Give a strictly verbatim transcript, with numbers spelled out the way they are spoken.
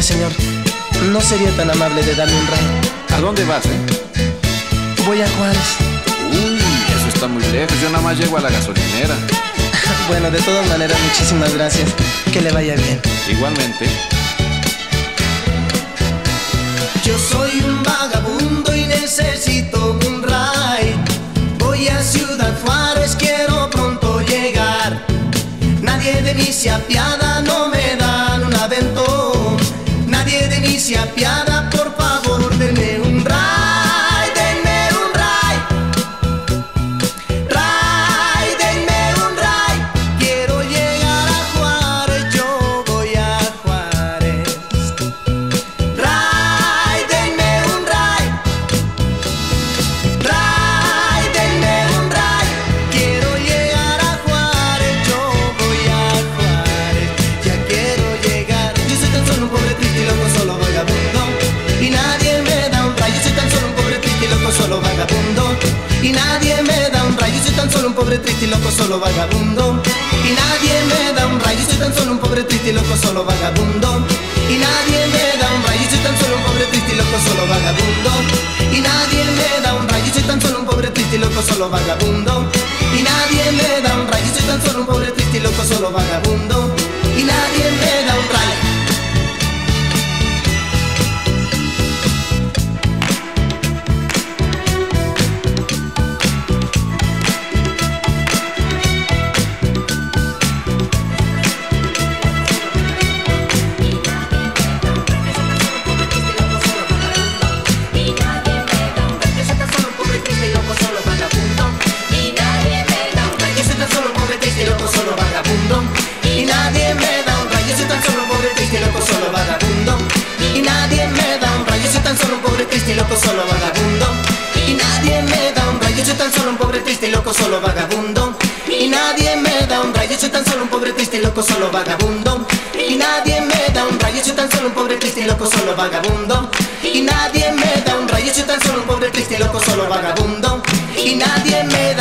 Oiga, señor, ¿no sería tan amable de darme un rayo? ¿A dónde vas, eh? Voy a Juárez. Uy, eso está muy lejos. Yo nada más llego a la gasolinera. Bueno, de todas maneras, muchísimas gracias. Que le vaya bien. Igualmente. Yo soy un vagabundo y necesito un ride. Voy a Ciudad Juárez, quiero pronto llegar. Nadie de mí se apiada, no me dan un aventón. Nadie de mí se apiada, por favor, denme un ride, denme un ride. Ride, denme un ride. Quiero llegar a Juárez, yo voy a Juárez. Ride, denme un ride. Ride, denme un ride. Quiero llegar a Juárez, yo voy a Juárez. Ya quiero llegar. Yo soy tan solo un pobre triste y loco, solo vagabundo. Y nadie me da un rayo. Yo soy tan solo un pobre triste y loco, solo vagabundo. Y nadie me da un rayo. Yo soy tan solo un pobre triste y loco, solo vagabundo. Y nadie me da un rayo. Yo soy tan solo un pobre triste y loco, solo vagabundo. Y nadie me da un rayo. Yo soy tan solo un pobre triste y loco, solo vagabundo. Y nadie me da un rayo. Yo soy tan solo un pobre triste y loco, solo vagabundo. Y nadie me da un rayo. Yo soy tan solo un pobre triste y loco, solo vagabundo. Y nadie me da un rayo. Y nadie me da un rayo, soy tan solo un pobre triste y loco, solo vagabundo. Y nadie me da un rayo, soy tan solo un pobre triste y loco, solo vagabundo. Y nadie me da un rayo, soy tan solo un pobre triste y loco, solo vagabundo. Y nadie me da un rayo, soy tan solo un pobre triste y loco, solo vagabundo. Y nadie me da un rayo, soy tan solo un pobre triste y loco, solo vagabundo. Y nadie me da un rayo, soy tan solo un pobre triste y loco, solo vagabundo. Y nadie me da